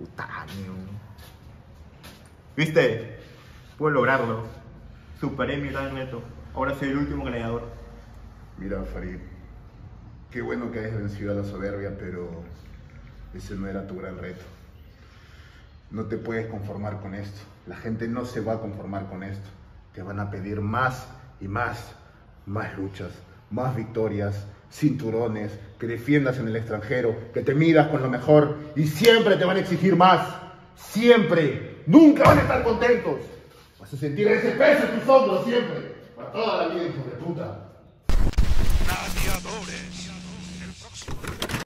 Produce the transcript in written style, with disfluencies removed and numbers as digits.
Utanio. ¿Viste? Puedo lograrlo. Superé mi gran reto. Ahora soy el último gladiador. Mira, Farid, qué bueno que hayas vencido a la soberbia, pero ese no era tu gran reto. No te puedes conformar con esto. La gente no se va a conformar con esto. Te van a pedir más y más luchas, más victorias, cinturones, que defiendas en el extranjero, que te midas con lo mejor y siempre te van a exigir más. Siempre. Nunca van a estar contentos. Vas a sentir ese peso en tus hombros siempre. Para toda la vida, hijo de puta. Gladiadores. El próximo.